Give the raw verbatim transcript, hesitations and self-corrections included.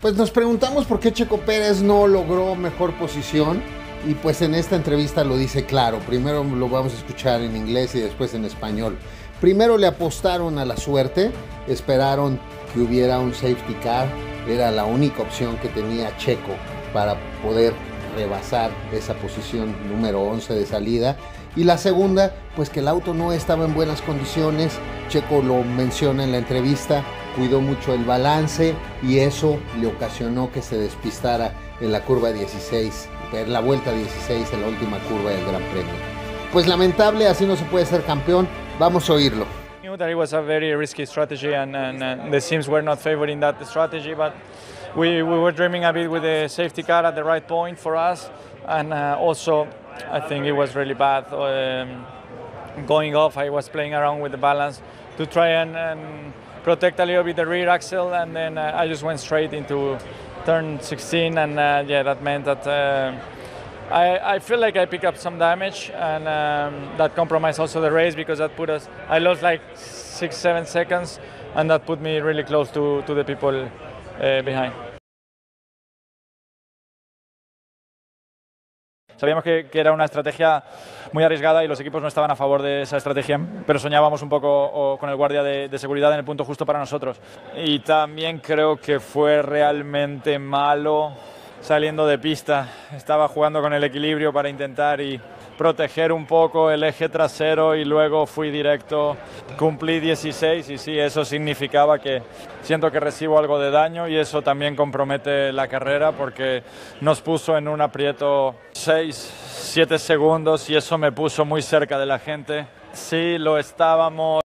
Pues nos preguntamos por qué Checo Pérez no logró mejor posición y pues en esta entrevista lo dice claro. Primero lo vamos a escuchar en inglés y después en español. Primero le apostaron a la suerte, esperaron que hubiera un safety car, era la única opción que tenía Checo para poder rebasar esa posición número once de salida. Y la segunda, pues que el auto no estaba en buenas condiciones. Checo lo menciona en la entrevista, cuidó mucho el balance y eso le ocasionó que se despistara en la curva dieciséis, en la vuelta dieciséis, en la última curva del Gran Premio. Pues lamentable, así no se puede ser campeón. Vamos a oírlo. I knew that it was a very risky strategy and, and, and the teams were not favoring that strategy, but we, we were dreaming a bit with the safety car at the right point for us, and uh, also I think it was really bad um, going off. I was playing around with the balance to try and, and protect a little bit the rear axle, and then uh, I just went straight into turn sixteen, and uh, yeah, that meant that uh, I, I feel like I picked up some damage, and um, that compromised also the race because that put us, I lost like six, seven seconds, and that put me really close to, to the people uh, behind. Sabíamos que, que era una estrategia muy arriesgada y los equipos no estaban a favor de esa estrategia, pero soñábamos un poco o, con el guardia de, de seguridad en el punto justo para nosotros. Y también creo que fue realmente malo saliendo de pista. Estaba jugando con el equilibrio para intentar y proteger un poco el eje trasero y luego fui directo, cumplí dieciséis y sí, eso significaba que siento que recibo algo de daño y eso también compromete la carrera porque nos puso en un aprieto seis, siete segundos y eso me puso muy cerca de la gente. Sí, lo estábamos.